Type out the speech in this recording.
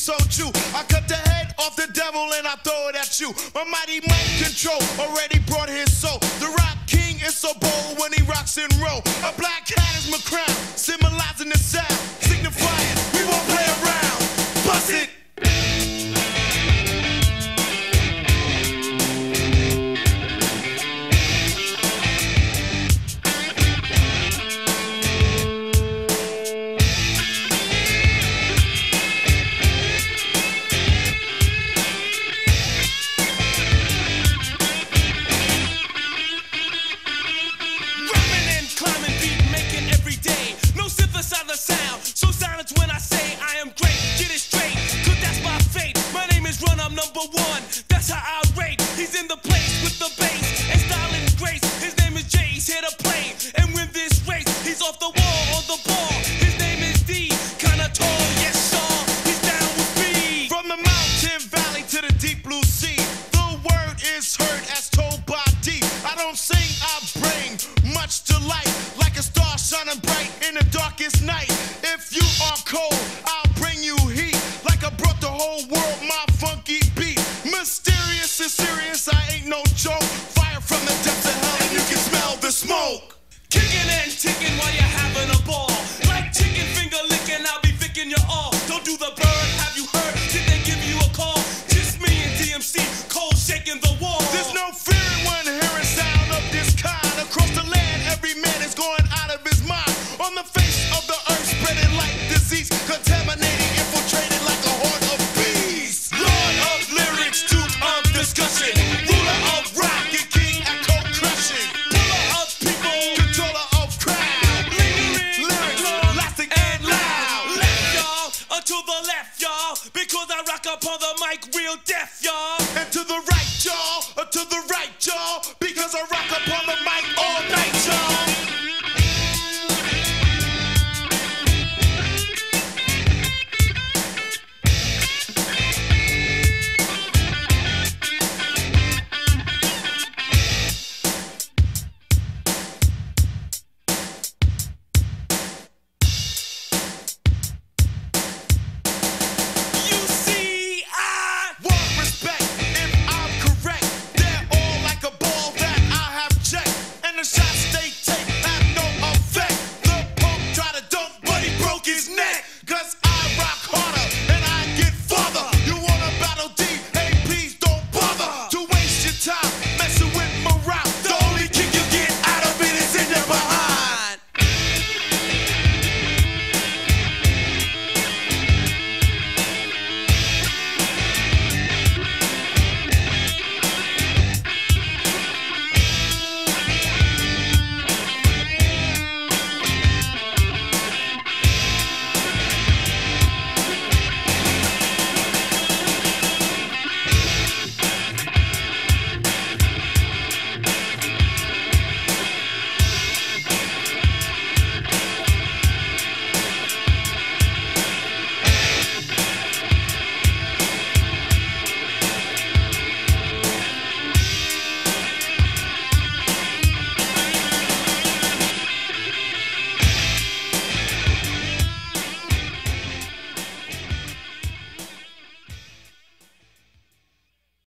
so true. I cut the head off the devil and I throw it at you. My mighty mind control already brought his soul. The rock king is so bold when he rocks and roll. A black hat is my crown, symbolizing the sound, signifying we won't play around. Bust it. So silence when I say I am great. Get it straight, cause that's my fate. My name is Run, I'm number one. That's how I rate. He's in the place with the bass and style and grace. His name is Jay, he's here to play and win this race. He's off the wall, on the ball. His name is D, kinda tall, yes sir. He's down with me. From the mountain valley to the deep blue sea, the word is heard as told by D. I don't sing, I bring much delight, like a star shining bright in the darkest night. If you are cold, I'll bring you heat, like I brought the whole world my funky beat. Mysterious and serious, I ain't no joke. Fire from the depths of hell and you can smell the smoke. Kicking and ticking while you're having a ball. Like chicken finger licking, I'll be licking you all. Don't do the bird, have you heard? Did they give you a call? Just me and DMC, cold shaking the wall. There's no fear in one hearing sound of this kind. Across the land, every man is going out of his mind. On the face of the earth, spreading like disease, contaminating, infiltrated like a horde of bees. Lord of lyrics, duke of discussion, ruler of rock and king echo crushing, Puller of people, controller of crowd, lingering, lyrics lasting and loud. Left y'all, to the left y'all, because I rock up on the mic real deaf y'all.